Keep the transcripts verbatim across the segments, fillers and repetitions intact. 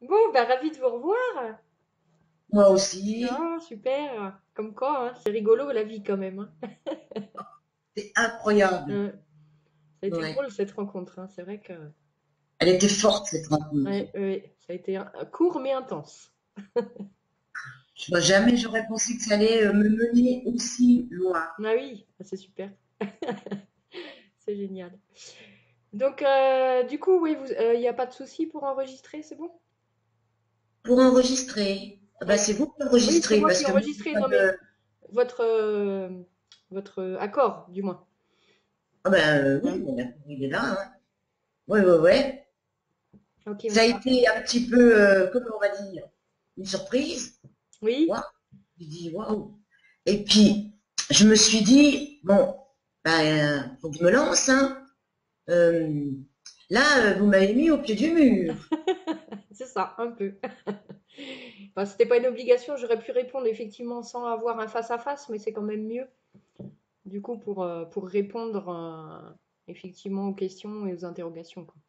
Bon, bah ravi de vous revoir. Moi aussi, Ah, super. Comme quoi, hein, c'est rigolo la vie quand même, hein. c'est incroyable. Euh, Ça a été Ouais. drôle cette rencontre, hein. C'est vrai que Elle était forte, cette rencontre. ouais, ouais, ça a été un- un court mais intense. Je vois jamais j'aurais pensé que ça allait euh, me mener aussi loin. Ah oui, ah, c'est super. C'est génial. Donc, euh, du coup, oui, vous, il n'y a pas de souci pour enregistrer, c'est bon? Pour enregistrer, ah bah, Oui. c'est vous qui Oui, c'est enregistrez moi parce qui ai que moi, j'ai enregistré. pas Non, mais de. votre, euh, votre accord, du moins. Ah ben euh, oui, Hein. bon, d'accord, il est là. Hein. Oui, oui, oui. Ok, Ça a ok. été un petit peu, euh, comment on va dire, une surprise. Oui. Waouh. J'ai dit waouh. Et puis, je me suis dit, bon, ben, faut que je me lance, hein. Euh, Là, euh, vous m'avez mis au pied du mur. C'est ça, un peu. Enfin, c'était pas une obligation, j'aurais pu répondre effectivement sans avoir un face-à-face, mais c'est quand même mieux, du coup, pour, euh, pour répondre euh, effectivement aux questions et aux interrogations, quoi.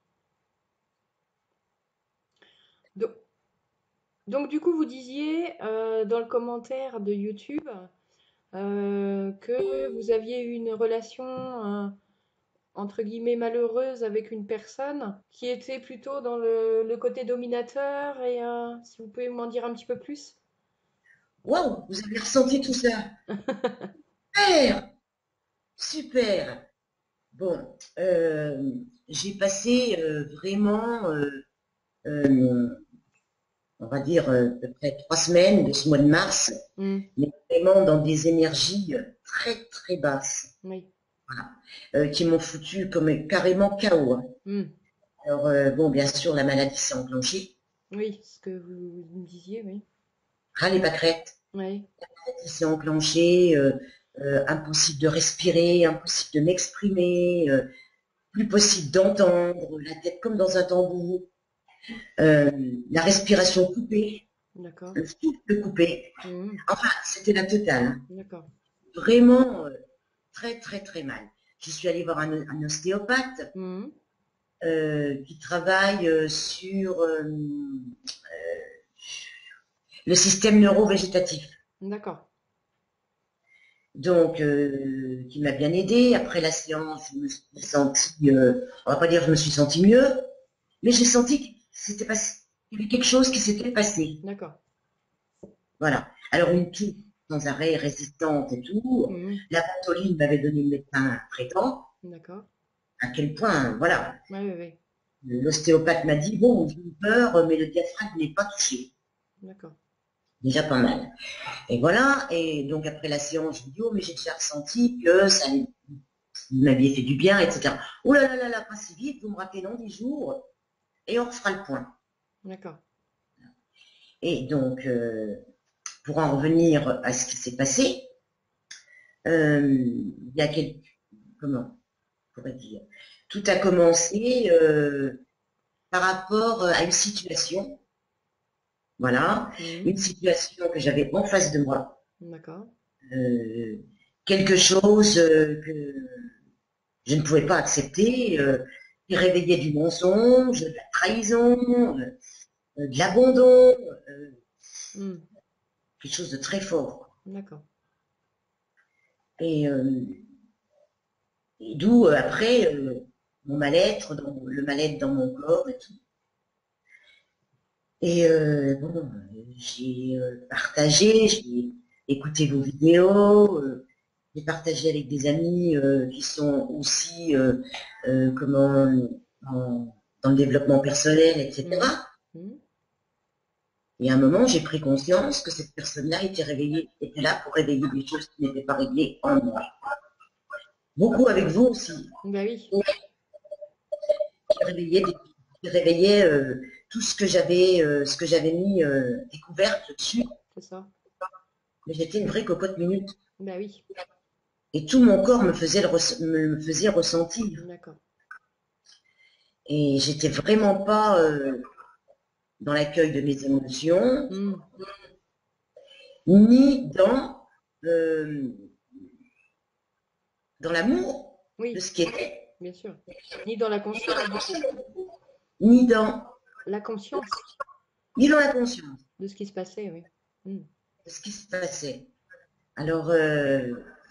Donc, donc, du coup, vous disiez euh, dans le commentaire de YouTube euh, que vous aviez eu une relation euh, entre guillemets malheureuse avec une personne qui était plutôt dans le, le côté dominateur et euh, si vous pouvez m'en dire un petit peu plus. Waouh, vous avez ressenti tout ça. Super, super. Bon, euh, j'ai passé euh, vraiment, euh, euh, on va dire, euh, à peu près trois semaines de ce mois de mars, Hmm, mais vraiment dans des énergies euh, très, très basses, oui. voilà, euh, qui m'ont foutu comme carrément K O. Hein. Hmm. Alors, euh, bon, bien sûr, la maladie s'est enclenchée. Oui, ce que vous, vous me disiez, oui. Ras les pâquerettes, Oui. qui s'est enclenchée, euh, euh, impossible de respirer, impossible de m'exprimer, euh, plus possible d'entendre, la tête comme dans un tambour, euh, la respiration coupée, D'accord. le souffle coupé. Hmm. Enfin, c'était la totale. Hein. D'accord. Vraiment euh, très, très, très mal. Je suis allée voir un, un ostéopathe Hmm. euh, qui travaille euh, sur euh, le système neurovégétatif. D'accord. Donc, euh, qui m'a bien aidé. Après la séance, je me suis sentie, euh, on va pas dire que je me suis sentie mieux, mais j'ai senti que c'était passé, il y avait quelque chose qui s'était passé. D'accord. Voilà. Alors, une toux sans arrêt, résistante et tout. Hmm. La ventoline m'avait donné le médecin traitant. D'accord. À quel point, voilà. Oui, oui, oui. L'ostéopathe m'a dit, bon, j'ai eu peur, mais le diaphragme n'est pas touché. D'accord. Déjà pas mal. Et voilà. Et donc, après la séance, je me dis, oh, mais j'ai déjà ressenti que ça m'avait fait du bien, et cetera. Oh là là là là, pas si vite, vous me rappelez dans dix jours, et on refera le point. D'accord. Et donc, euh, pour en revenir à ce qui s'est passé, euh, il y a quelques, comment, pourrait dire. Tout a commencé euh, par rapport à une situation, voilà, Hmm. une situation que j'avais en face de moi, D'accord. euh, quelque chose euh, que je ne pouvais pas accepter, euh, qui réveillait du mensonge, de la trahison, euh, de l'abandon, euh, Hmm. quelque chose de très fort. D'accord. Et, euh, et d'où euh, après euh, mon mal-être, dans, le mal-être dans mon corps et tout. Et euh, bon, j'ai euh, partagé, j'ai écouté vos vidéos, euh, j'ai partagé avec des amis euh, qui sont aussi euh, euh, comment en- dans le développement personnel, Hmm. et cetera. Hmm. Et à un moment, j'ai pris conscience que cette personne-là était réveillée, était là pour réveiller des choses qui n'étaient pas réglées en moi. Beaucoup avec vous aussi, Bah oui, qui réveillait, des- qui réveillait euh, tout ce que j'avais, euh, ce que j'avais mis euh, découverte dessus. c'est ça. Mais j'étais une vraie cocotte minute. Bah oui. Et tout mon corps me faisait, le res- me faisait ressentir. D'accord. Et j'étais vraiment pas euh, dans l'accueil de mes émotions, Hmm. ni dans, euh, dans l'amour de Oui, ce qui était, bien sûr. Ni dans la conscience, du coup. ni dans La conscience. Ils ont la conscience De ce qui se passait, oui. Mm. de ce qui se passait. Alors, euh,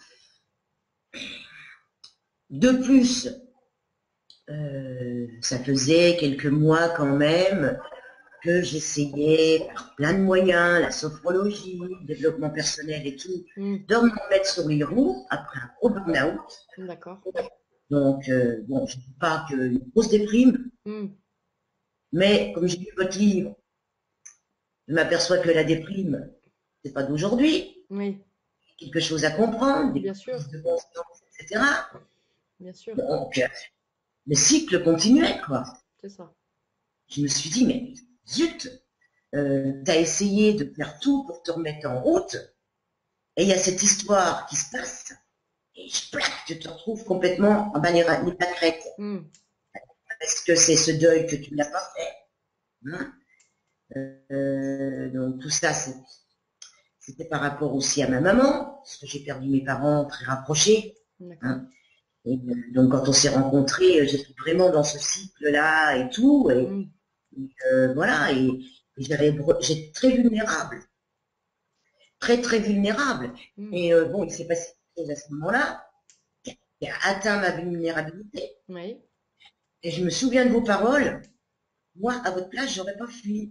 de plus, euh, ça faisait quelques mois quand même que j'essayais par plein de moyens, la sophrologie, le développement personnel et tout, Mm. de me mettre sur les roues après un gros burn-out. D'accord. Donc, euh, bon, je ne dis pas qu'une grosse déprime, Mm. mais comme j'ai lu votre livre, je m'aperçois que la déprime, c'est pas d'aujourd'hui, Oui, quelque chose à comprendre, des bien sûr, prises de conscience, et cetera. bien sûr, Donc, euh, le cycle continuait, quoi. c'est ça. Je me suis dit, mais zut, euh, tu as essayé de faire tout pour te remettre en route, et il y a cette histoire qui se passe, et je plaque, tu te retrouves complètement en bas les pâquerettes. Mm. Est-ce que c'est ce deuil que tu n'as pas fait, hein? euh, Donc tout ça, c'était par rapport aussi à ma maman, parce que j'ai perdu mes parents très rapprochés. Hein. Et donc quand on s'est rencontrés, j'étais vraiment dans ce cycle-là et tout, et, Mm. et euh, voilà, et, et j'avais, j'étais très vulnérable, très très vulnérable. Mm. Et euh, bon, il s'est passé quelque chose à ce moment-là qui a atteint ma vulnérabilité. Oui. Et je me souviens de vos paroles. Moi, à votre place, j'aurais pas fui.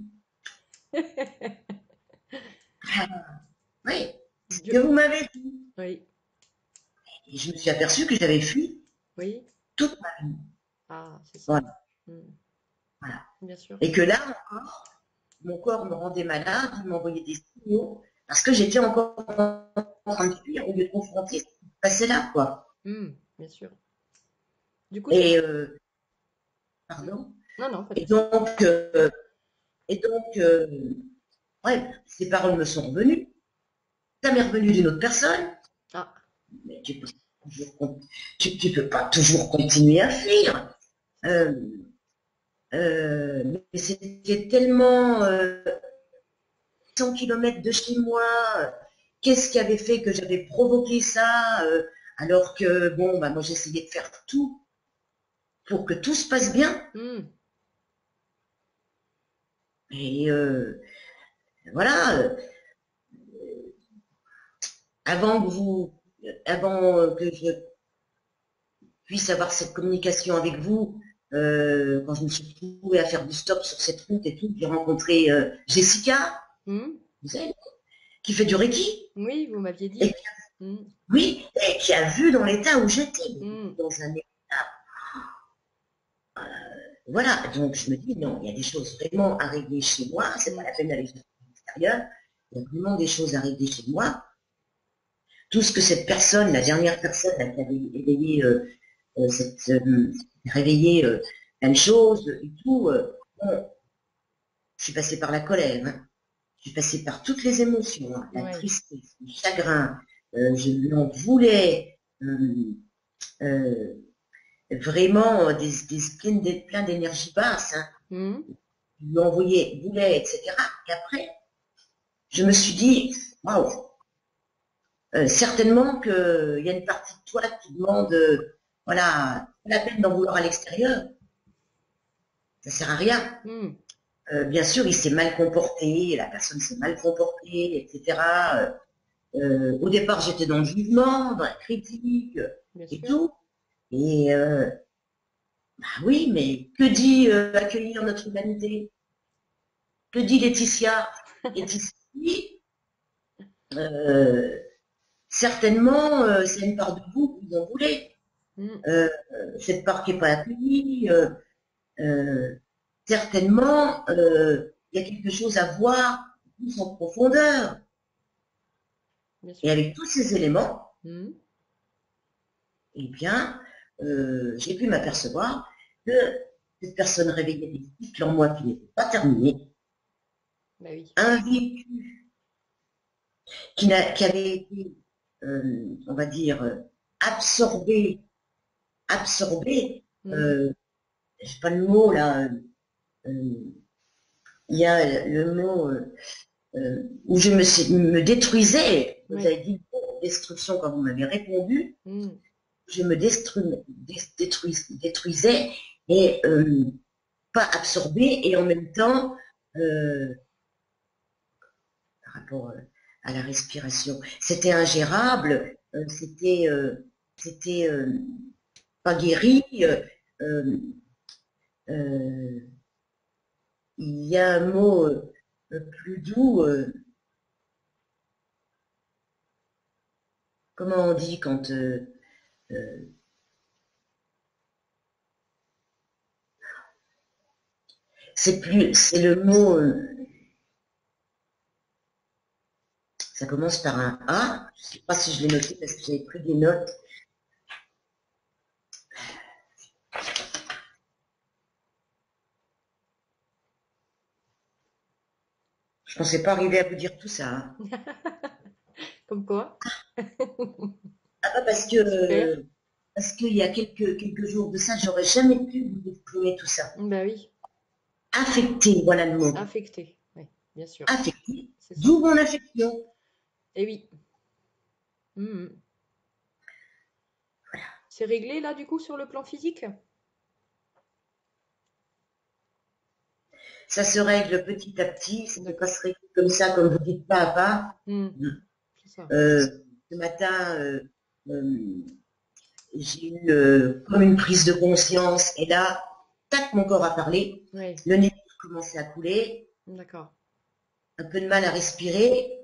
Ah, oui, ce que vous m'avez dit. Oui. Et je me suis aperçue que j'avais fui Oui. toute ma vie. Ah, c'est ça. Voilà. Mm. Voilà. Bien sûr. Et que là encore, mon corps me rendait malade, il m'envoyait des signaux, parce que j'étais encore en train de fuir au lieu de confronter ce qui se passait là, quoi. Mm. Bien sûr. Du coup, c'est... Et, euh, pardon. Non, non, pas de Et souci. donc, euh, et donc, euh, ouais, ces paroles me sont revenues. Ça m'est revenu d'une autre personne. Ah. Mais tu peux, toujours, tu, tu peux pas toujours continuer à fuir. Euh, euh, mais c'était tellement euh, cent kilomètres de chez moi. Qu'est-ce qui avait fait que j'avais provoqué ça euh, alors que, bon, bah, moi j'essayais de faire tout pour que tout se passe bien. Mm. Et euh, voilà, euh, avant que vous, avant que je puisse avoir cette communication avec vous, euh, quand je me suis retrouvée à faire du stop sur cette route et tout, j'ai rencontré euh, Jessica, Mm. vous savez, qui fait du Reiki, Oui, vous m'aviez dit, et oui. Mm. oui, et qui a vu dans l'état où j'étais, Mm. dans un état. Voilà, donc je me dis, non, il y a des choses vraiment à régler chez moi, c'est Mm. pas la peine d'aller chercher à l'extérieur, il y a vraiment des choses à régler chez moi. Tout ce que cette personne, la dernière personne là, qui avait éveillé, euh, euh, cette, euh, réveillé euh, plein de choses et tout, euh, bon, je suis passée par la colère, hein. Je suis passée par toutes les émotions, hein, la Ouais. tristesse, le chagrin, euh, je lui en voulais, euh, euh, vraiment des, des, plein de- plein d'énergie basse, hein. Mm. Je lui envoyais, voulais, et cetera. Et après, je me suis dit, waouh, euh, certainement qu'il y a une partie de toi qui demande, euh, voilà, pas la peine d'en vouloir à l'extérieur, ça sert à rien. Mm. Euh, bien sûr, il s'est mal comporté, la personne s'est mal comportée, et cetera. Euh, euh, au départ, j'étais dans le jugement, dans la critique euh, Bien et sûr. tout. Et euh, bah oui, mais que dit euh, accueillir notre humanité? Que dit Laetitia? Laetitia, euh, certainement, euh, c'est une part de vous que vous en voulez. Mm. Euh, cette part qui n'est pas accueillie, euh, euh, certainement, euh, il y a quelque chose à voir plus en profondeur. Bien Et sûr. avec tous ces éléments, Mm. eh bien, euh, j'ai pu m'apercevoir que cette personne réveillait des cycles en moi qui n'étaient pas terminés, Bah oui. un vécu qui, n'a- qui avait été, euh, on va dire, absorbé, absorbé, Mm. euh, j'ai pas le mot là, euh, il y a le mot euh, euh, où je me, me détruisais, vous Oui. avez dit destruction quand vous m'avez répondu, Mm. je me destru, détruis, détruisais et euh, pas absorbé et en même temps euh, par rapport euh, à la respiration. C'était ingérable, euh, c'était euh, c'était euh, pas guéri. euh, euh, euh, il y a un mot euh, plus doux. euh, comment on dit quand euh, euh, c'est plus, c'est le mot. euh, ça commence par un A. Je sais pas si je l'ai noté parce que j'avais pris des notes. Je pensais pas arriver à vous dire tout ça. Hein. Comme quoi? Ah bah parce Super. que parce qu'il y a quelques quelques jours de ça, j'aurais jamais pu vous exprimer tout ça. Bah oui, Affecté, voilà le mot. affecté. Oui, bien sûr. Affecté, C'est ça. d'où mon affection. Et oui. Mhm. C'est réglé là du coup sur le plan physique? Ça se règle petit à petit, ça ne peut pas D'accord. se régler comme ça, comme vous dites, pas à pas. Mhm. C'est ça. Euh, ce matin, euh, euh, j'ai eu euh, comme une prise de conscience, et là, tac, mon corps a parlé, Oui, le nez a commencé à couler, d'accord. un peu de mal à respirer,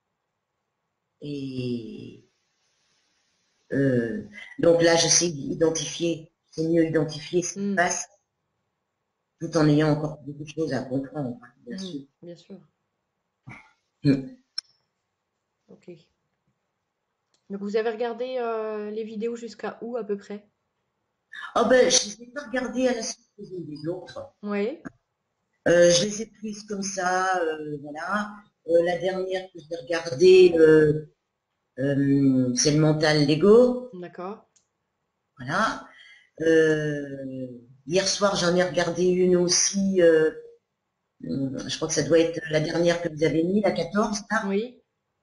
et euh, donc là, je sais identifier, c'est mieux identifier ce qui se Mhm. passe, tout en ayant encore beaucoup de choses à comprendre, bien Mhm. sûr. Bien sûr. Mm. Ok. Donc vous avez regardé euh, les vidéos jusqu'à où à peu près? Oh ben, je ne les ai pas regardées à la suite des unes des autres. Oui, Euh, je les ai prises comme ça, euh, voilà. Euh, la dernière que j'ai regardée, euh, euh, c'est le mental l'ego, d'accord. voilà. Euh, hier soir, j'en ai regardé une aussi. Euh, euh, je crois que ça doit être la dernière que vous avez mis, la quatorze, là. Oui,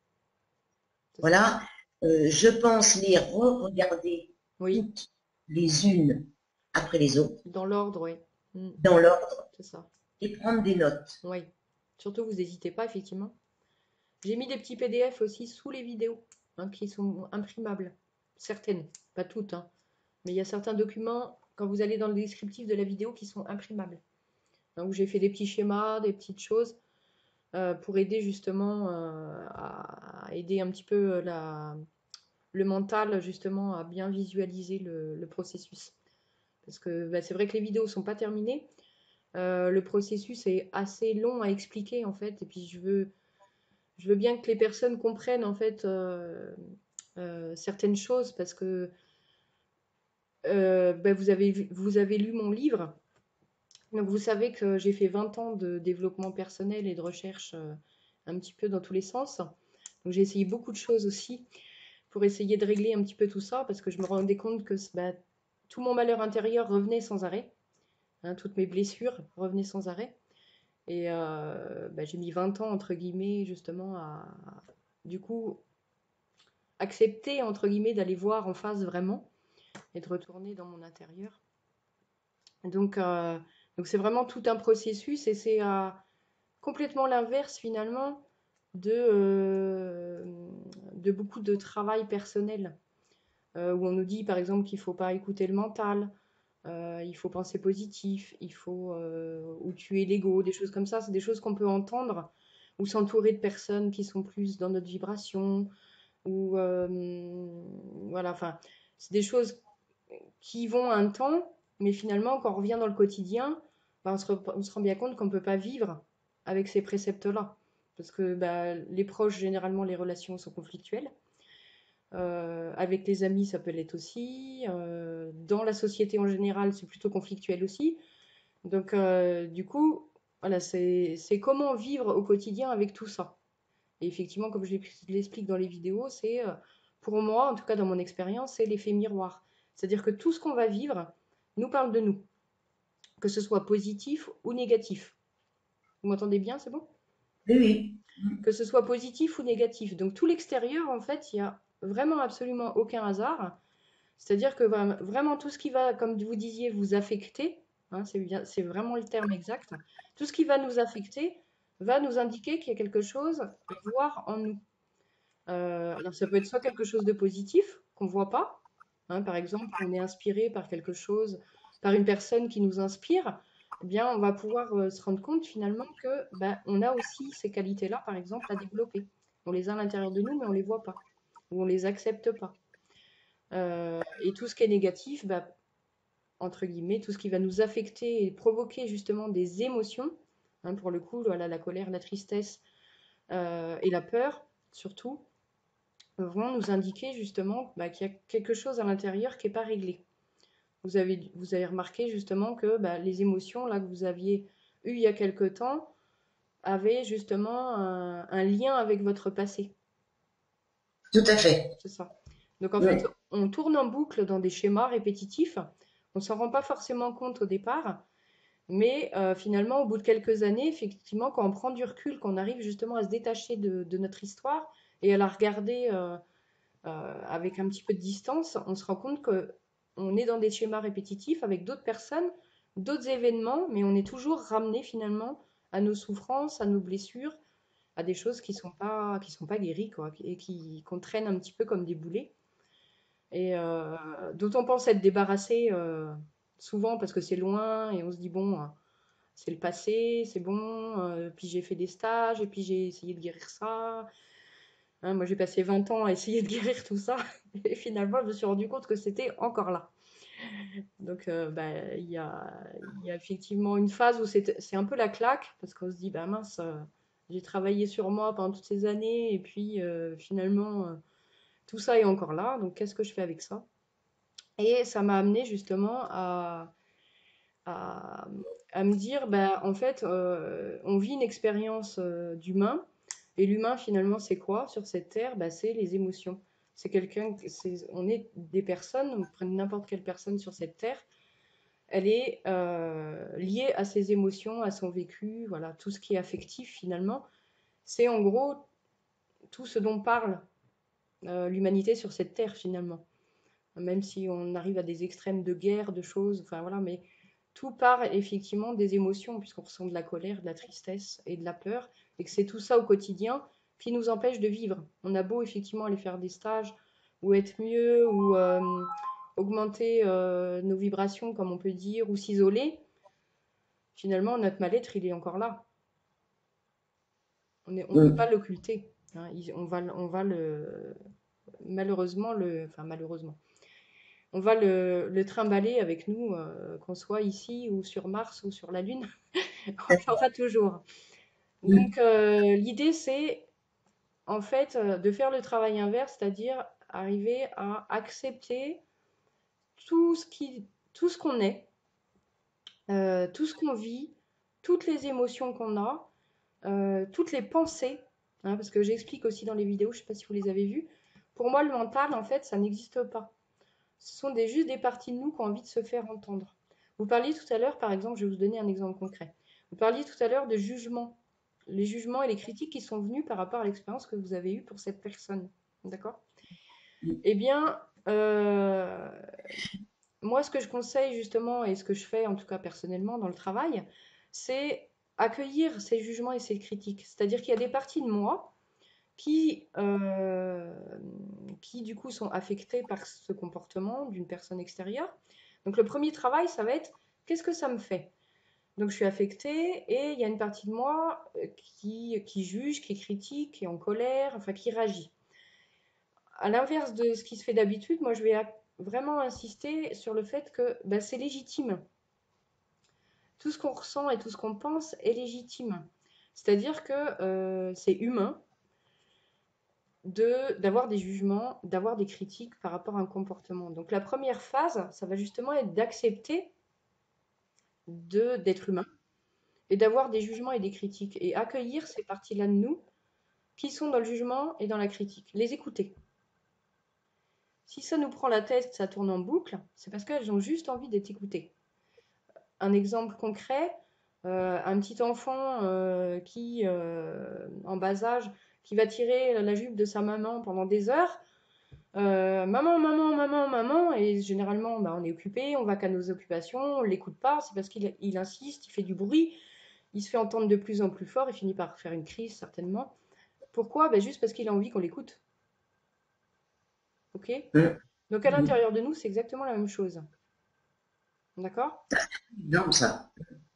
c'est ça. Voilà. Euh, je pense les re-regarder Oui, toutes les unes après les autres, dans l'ordre, oui. Mhm. dans l'ordre, C'est ça. et prendre des notes. Oui. Surtout, vous n'hésitez pas, effectivement. J'ai mis des petits P D F aussi sous les vidéos, hein, qui sont imprimables. Certaines, pas toutes, hein. Mais il y a certains documents, quand vous allez dans le descriptif de la vidéo, qui sont imprimables. Donc j'ai fait des petits schémas, des petites choses euh, pour aider justement euh, à aider un petit peu euh, la, le mental justement à bien visualiser le, le processus. Parce que bah, c'est vrai que les vidéos sont pas terminées. Euh, le processus est assez long à expliquer en fait. Et puis je veux, je veux bien que les personnes comprennent en fait euh, euh, certaines choses parce que euh, bah, vous, avez vu- vous avez lu mon livre. Donc vous savez que j'ai fait vingt ans de développement personnel et de recherche euh, un petit peu dans tous les sens. Donc j'ai essayé beaucoup de choses aussi pour essayer de régler un petit peu tout ça parce que je me rendais compte que bah, tout mon malheur intérieur revenait sans arrêt, hein, toutes mes blessures revenaient sans arrêt. Et euh, bah, j'ai mis vingt ans, entre guillemets, justement, à, du coup, accepter, entre guillemets, d'aller voir en face vraiment et de retourner dans mon intérieur. Donc, euh, donc c'est vraiment tout un processus et c'est euh, complètement l'inverse, finalement, de, euh, de beaucoup de travail personnel. Euh, où on nous dit, par exemple, qu'il ne faut pas écouter le mental, euh, il faut penser positif, il faut euh, ou tuer l'ego, des choses comme ça. C'est des choses qu'on peut entendre ou s'entourer de personnes qui sont plus dans notre vibration ou euh, voilà. Enfin, c'est des choses qui vont un temps, mais finalement, quand on revient dans le quotidien, bah, on, se re- on se rend bien compte qu'on ne peut pas vivre avec ces préceptes-là. Parce que bah, les proches, généralement, les relations sont conflictuelles. Euh, avec les amis, ça peut l'être aussi. Euh, dans la société en général, c'est plutôt conflictuel aussi. Donc, euh, du coup, voilà, c'est c'est comment vivre au quotidien avec tout ça. Et effectivement, comme je l'explique dans les vidéos, c'est euh, pour moi, en tout cas dans mon expérience, c'est l'effet miroir. C'est-à-dire que tout ce qu'on va vivre nous parle de nous, que ce soit positif ou négatif. Vous m'entendez bien, c'est bon? Oui, oui. Que ce soit positif ou négatif. Donc tout l'extérieur, en fait, il n'y a vraiment absolument aucun hasard. C'est-à-dire que vraiment tout ce qui va, comme vous disiez, vous affecter, hein, c'est bien, c'est vraiment le terme exact. Tout ce qui va nous affecter va nous indiquer qu'il y a quelque chose à voir en nous. Euh, alors ça peut être soit quelque chose de positif qu'on ne voit pas, hein, par exemple, on est inspiré par quelque chose, par une personne qui nous inspire, eh bien, on va pouvoir euh, se rendre compte finalement que ben, on a aussi ces qualités-là, par exemple, à développer. On les a à l'intérieur de nous, mais on ne les voit pas, ou on ne les accepte pas. Euh, et tout ce qui est négatif, ben, entre guillemets, tout ce qui va nous affecter et provoquer justement des émotions, hein, pour le coup, voilà, la colère, la tristesse euh, et la peur, surtout, vont nous indiquer justement bah, qu'il y a quelque chose à l'intérieur qui n'est pas réglé. Vous avez, vous avez remarqué justement que bah, les émotions là, que vous aviez eues il y a quelque temps avaient justement un, un lien avec votre passé. Tout à fait. C'est ça. Donc en fait, Oui. on tourne en boucle dans des schémas répétitifs. On ne s'en rend pas forcément compte au départ, mais euh, finalement, au bout de quelques années, effectivement, quand on prend du recul, qu'on arrive justement à se détacher de, de notre histoire et à la regarder euh, euh, avec un petit peu de distance, on se rend compte que on est dans des schémas répétitifs avec d'autres personnes, d'autres événements, mais on est toujours ramené finalement à nos souffrances, à nos blessures, à des choses qui sont pas qui sont pas guéries quoi, et qui qu'on traîne un petit peu comme des boulets et euh, dont on pense être débarrassé euh, souvent parce que c'est loin et on se dit bon, euh, c'est le passé, c'est bon, euh, puis j'ai fait des stages et puis j'ai essayé de guérir ça. Hein, moi, j'ai passé vingt ans à essayer de guérir tout ça et finalement, je me suis rendu compte que c'était encore là. Donc, euh, bah, il y a, il y a effectivement une phase où c'est c'est un peu la claque parce qu'on se dit, bah mince, euh, j'ai travaillé sur moi pendant toutes ces années et puis euh, finalement, euh, tout ça est encore là. Donc, qu'est-ce que je fais avec ça? Et ça m'a amené justement à, à, à me dire, bah, en fait, euh, on vit une expérience euh, d'humain. Et l'humain, finalement, c'est quoi sur cette terre? Bah, c'est les émotions. C'est quelqu'un, c'est, on est des personnes, on prenne n'importe quelle personne sur cette terre, elle est euh, liée à ses émotions, à son vécu, voilà, tout ce qui est affectif finalement. C'est en gros tout ce dont parle euh, l'humanité sur cette terre finalement. Même si on arrive à des extrêmes de guerre, de choses, enfin voilà, mais tout part effectivement des émotions, puisqu'on ressent de la colère, de la tristesse et de la peur, et que c'est tout ça au quotidien qui nous empêche de vivre. On a beau effectivement aller faire des stages, ou être mieux, ou euh, augmenter euh, nos vibrations, comme on peut dire, ou s'isoler, finalement notre mal-être, il est encore là. On ne on peut Mm. pas l'occulter. Hein. On va, on va le, malheureusement, le, enfin malheureusement, on va le, le trimballer avec nous, euh, qu'on soit ici ou sur Mars ou sur la Lune, on l'aura toujours. Mm. Donc euh, l'idée c'est en fait euh, de faire le travail inverse, c'est-à-dire arriver à accepter tout ce qui, tout ce qu'on est, euh, tout ce qu'on vit, toutes les émotions qu'on a, euh, toutes les pensées, hein, parce que j'explique aussi dans les vidéos, je ne sais pas si vous les avez vues. Pour moi, le mental, en fait, ça n'existe pas. Ce sont des, juste des parties de nous qui ont envie de se faire entendre. Vous parliez tout à l'heure, par exemple, je vais vous donner un exemple concret. Vous parliez tout à l'heure de jugement, les jugements et les critiques qui sont venus par rapport à l'expérience que vous avez eue pour cette personne. D'accord? Eh bien, euh, moi, ce que je conseille justement, et ce que je fais en tout cas personnellement dans le travail, c'est accueillir ces jugements et ces critiques. C'est-à-dire qu'il y a des parties de moi qui, euh, qui du coup sont affectées par ce comportement d'une personne extérieure. Donc le premier travail, ça va être qu'est-ce que ça me fait? Donc je suis affectée et il y a une partie de moi euh, qui, qui juge, qui critique, qui est en colère, enfin qui réagit. À l'inverse de ce qui se fait d'habitude, moi je vais vraiment insister sur le fait que ben, c'est légitime. Tout ce qu'on ressent et tout ce qu'on pense est légitime. C'est-à-dire que euh, c'est humain de d'avoir des jugements, d'avoir des critiques par rapport à un comportement. Donc la première phase, ça va justement être d'accepter de d'être humain et d'avoir des jugements et des critiques et accueillir ces parties-là de nous qui sont dans le jugement et dans la critique, les écouter. Si ça nous prend la tête, ça tourne en boucle, c'est parce qu'elles ont juste envie d'être écoutées. Un exemple concret, euh, un petit enfant euh, qui, euh, en bas âge, qui va tirer la jupe de sa maman pendant des heures, Euh, maman, maman, maman, maman, et généralement, bah, on est occupé, on va qu'à nos occupations, on l'écoute pas, c'est parce qu'il il insiste, il fait du bruit, il se fait entendre de plus en plus fort, il finit par faire une crise certainement. Pourquoi? Ben, juste parce qu'il a envie qu'on l'écoute. Ok? Hum, Donc à hum. l'intérieur de nous, c'est exactement la même chose. D'accord? Non, ça.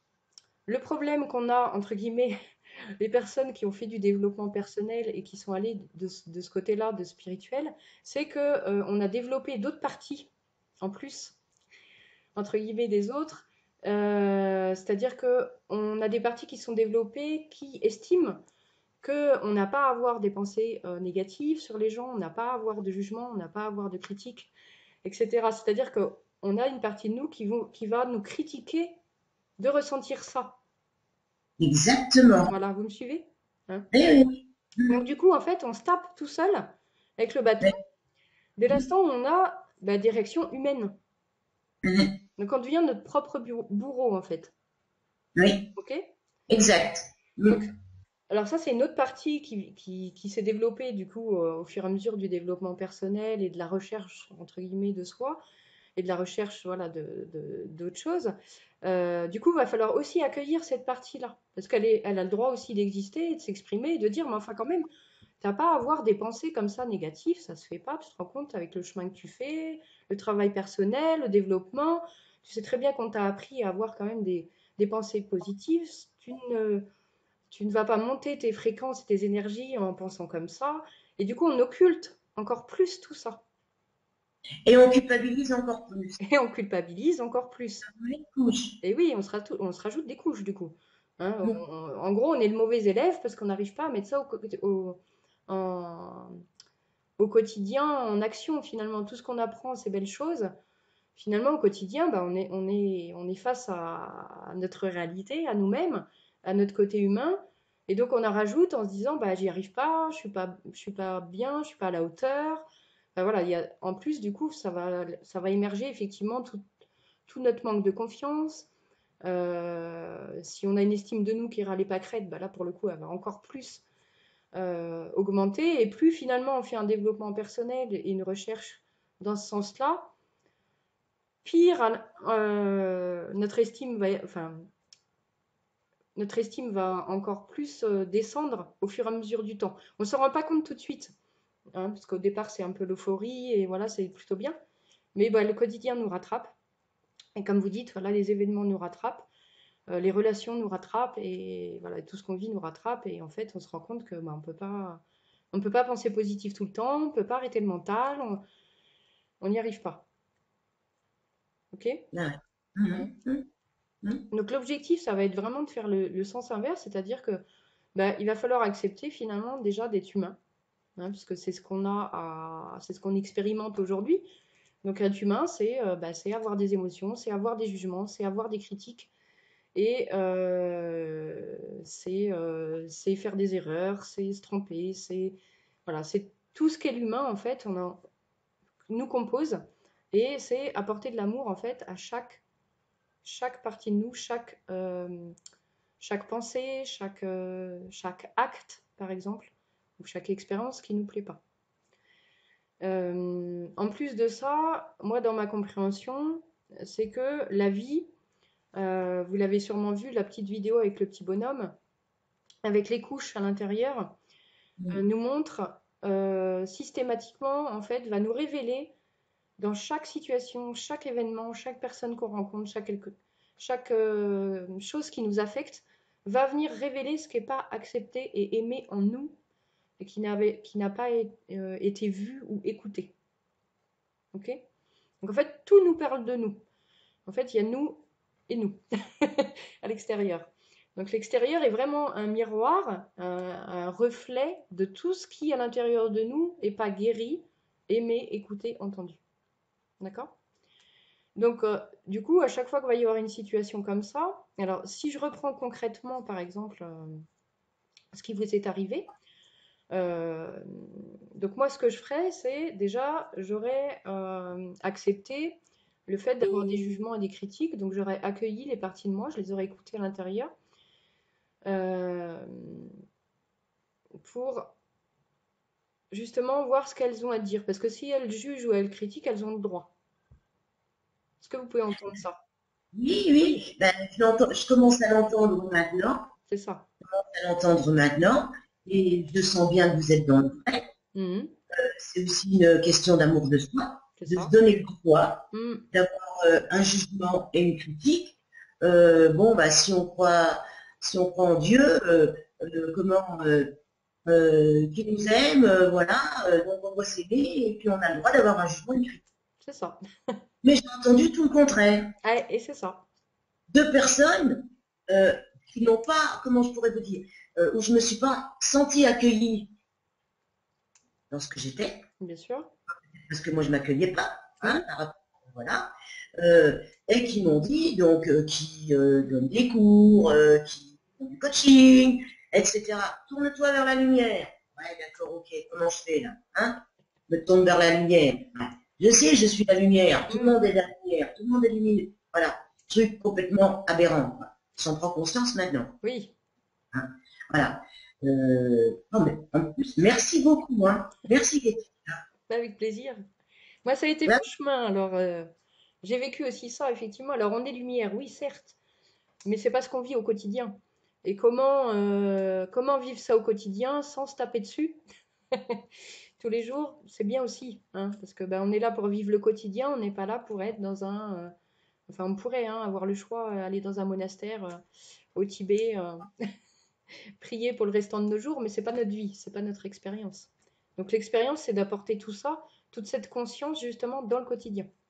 Le problème qu'on a, entre guillemets, les personnes qui ont fait du développement personnel et qui sont allées de, ce de ce côté-là, de spirituel, c'est que euh, on a développé d'autres parties en plus, entre guillemets, des autres. Euh, c'est-à-dire que on a des parties qui sont développées qui estiment qu'on n'a pas à avoir des pensées euh, négatives sur les gens, on n'a pas à avoir de jugement, on n'a pas à avoir de critique, et cetera. C'est-à-dire qu'on a une partie de nous qui, vont, qui va nous critiquer de ressentir ça. Exactement. Voilà, vous me suivez? Hein? Eh oui. Donc Hum, du coup, en fait, on se tape tout seul avec le bâton ouais, dès hum, l'instant où on a bah, des réactions humaines. hum. Donc on devient notre propre bourreau, en fait. Oui, Ok? exact. Donc, Hum, alors ça, c'est une autre partie qui, qui, qui s'est développée du coup euh, au fur et à mesure du développement personnel et de la recherche, entre guillemets, de soi et de la recherche voilà, de, de- d'autres choses. Euh, du coup, il va falloir aussi accueillir cette partie-là, parce qu'elle est, elle a le droit aussi d'exister, et de s'exprimer, et de dire, mais enfin quand même, t'as pas à avoir des pensées comme ça négatives, ça se fait pas, tu te rends compte avec le chemin que tu fais, le travail personnel, le développement, tu sais très bien qu'on t'a appris à avoir quand même des, des pensées positives, tu ne, tu ne vas pas monter tes fréquences et tes énergies en pensant comme ça, et du coup on occulte encore plus tout ça, et on culpabilise encore plus. et on culpabilise encore plus. Oui, couche. Et oui, on se, ratou- on se rajoute des couches du coup. Hein, Hum, on- on- en gros, on est le mauvais élève parce qu'on n'arrive pas à mettre ça au, co- au- en- au quotidien, en action finalement. Tout ce qu'on apprend, ces belles choses, finalement au quotidien, bah, on est, on est, on est face à, à notre réalité, à nous-mêmes, à notre côté humain. Et donc on en rajoute en se disant, bah, j'y arrive pas, je suis pas, je suis pas bien, je suis pas à la hauteur. Bah, voilà, il y a, en plus, du coup, ça va, ça va émerger effectivement tout, tout notre manque de confiance. Euh, si on a une estime de nous qui râlait pas crête, bah là pour le coup elle va encore plus euh, augmenter. Et plus finalement on fait un développement personnel et une recherche dans ce sens-là, pire euh, notre estime va, enfin, notre estime va encore plus euh, descendre au fur et à mesure du temps. On ne s'en rend pas compte tout de suite, hein, parce qu'au départ c'est un peu l'euphorie et voilà c'est plutôt bien. Mais bah, le quotidien nous rattrape. Et comme vous dites, voilà, les événements nous rattrapent. Euh, les relations nous rattrapent et voilà, tout ce qu'on vit nous rattrape et en fait on se rend compte que bah, on peut pas on peut pas penser positif tout le temps, on peut pas arrêter le mental, on n'y arrive pas. Ok? ouais. Hein. Hum, hum, hum. Donc l'objectif ça va être vraiment de faire le, le sens inverse, c'est-à-dire que bah, il va falloir accepter finalement déjà d'être humain, hein, puisque c'est ce qu'on a à, c'est ce qu'on expérimente aujourd'hui. Donc être humain c'est euh, bah, c'est avoir des émotions, c'est avoir des jugements, c'est avoir des critiques. Et euh, c'est euh, c'est faire des erreurs, c'est se tromper, c'est voilà, c'est tout ce qu'est l'humain en fait, on en- nous compose et c'est apporter de l'amour en fait à chaque chaque partie de nous, chaque euh, chaque pensée, chaque euh, chaque acte par exemple ou chaque expérience qui nous plaît pas. Euh, en plus de ça, moi dans ma compréhension, c'est que la vie, euh, vous l'avez sûrement vu, la petite vidéo avec le petit bonhomme, avec les couches à l'intérieur, euh, Hum. nous montre euh, systématiquement, en fait, va nous révéler dans chaque situation, chaque événement, chaque personne qu'on rencontre, chaque, chaque euh, chose qui nous affecte, va venir révéler ce qui n'est pas accepté et aimé en nous et qui n'avait, qui n'a pas euh, été vu ou écouté. Ok? Donc en fait, tout nous parle de nous. En fait, il y a nous et nous à l'extérieur. Donc l'extérieur est vraiment un miroir, un, un reflet de tout ce qui à l'intérieur de nous n'est pas guéri, aimé, écouté, entendu. D'accord? Donc euh, du coup, à chaque fois qu'il va y avoir une situation comme ça, alors si je reprends concrètement par exemple euh, ce qui vous est arrivé, euh, donc moi ce que je ferais, c'est déjà j'aurais euh, accepté le fait d'avoir des jugements et des critiques, donc j'aurais accueilli les parties de moi, je les aurais écoutées à l'intérieur. Euh, pour justement voir ce qu'elles ont à dire. Parce que si elles jugent ou elles critiquent, elles ont le droit. Est-ce que vous pouvez entendre ça? Oui, Oui, oui, ben, je, l'entends- je commence à l'entendre maintenant, c'est ça. à l'entendre maintenant, et je sens bien que vous êtes dans le vrai. Mhm, C'est aussi une question d'amour de soi, c'est de se ça. donner le droit Mhm, d'avoir euh, un jugement et une critique. Euh, bon, bah, si on croit, si on croit en Dieu, euh, euh, comment, euh, euh, qui nous aime, euh, voilà, euh, donc on doit s'aimer, et puis on a le droit d'avoir un jugement et une critique. c'est ça. Mais j'ai entendu tout le contraire. Ah, et c'est ça, Deux personnes euh, qui n'ont pas, comment je pourrais vous dire, euh, où je ne me suis pas sentie accueillie dans ce que j'étais, bien sûr. parce que moi je m'accueillais pas, hein, Mhm, par rapport- voilà, euh, et qui m'ont dit, donc, euh, qui euh, donnent des cours, euh, qui font du coaching, et cetera. Tourne-toi vers la lumière. Ouais, d'accord, ok, comment je fais là, hein? Je me tourne vers la lumière. Ouais. Je sais, je suis la lumière, tout le mhm, monde est la lumière, tout le monde est lumineux. Voilà, truc complètement aberrant, quoi. J'en prends conscience maintenant. oui, Hein. Voilà. Euh, non, mais en plus, merci beaucoup, hein. Merci, Betty. avec plaisir. Moi, ça a été Ouais, mon chemin. Alors, euh, j'ai vécu aussi ça, effectivement. Alors, on est lumière, oui, certes, mais c'est pas ce qu'on vit au quotidien. Et comment, euh, comment vivre ça au quotidien sans se taper dessus tous les jours, c'est bien aussi, hein, parce que ben, on est là pour vivre le quotidien, on n'est pas là pour être dans un. euh, enfin, on pourrait hein, avoir le choix, euh, aller dans un monastère euh, au Tibet, euh, prier pour le restant de nos jours, mais c'est pas notre vie, c'est pas notre expérience. Donc l'expérience, c'est d'apporter tout ça, toute cette conscience justement dans le quotidien.